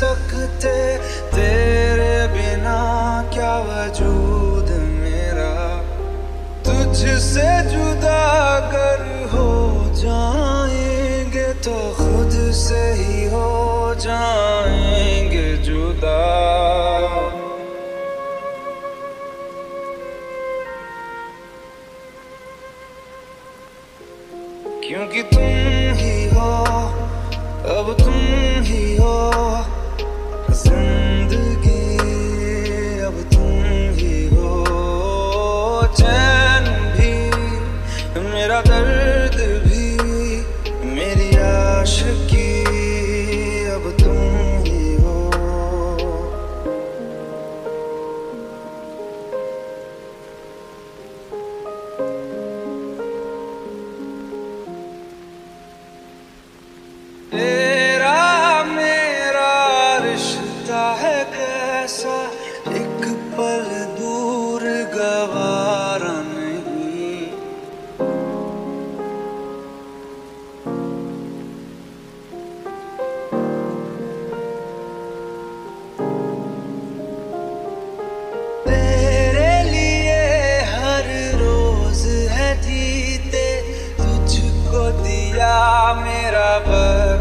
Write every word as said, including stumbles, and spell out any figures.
सकते, तेरे बिना क्या वजूद मेरा। तुझसे जुदा अगर हो जाएंगे तो खुद से ही हो जाएंगे जुदा। क्योंकि तुम ही हो, अब तुम ही हो जिंदगी, अब तुम ही हो। चैन भी, मेरा दर्द भी, मेरी आशिकी, अब तुम ही हो। तेरा मेरा रिश्ता है कैसा, एक पल दूर गवारा नहीं। तेरे लिए हर रोज है जीते, तुझको दिया मेरा बस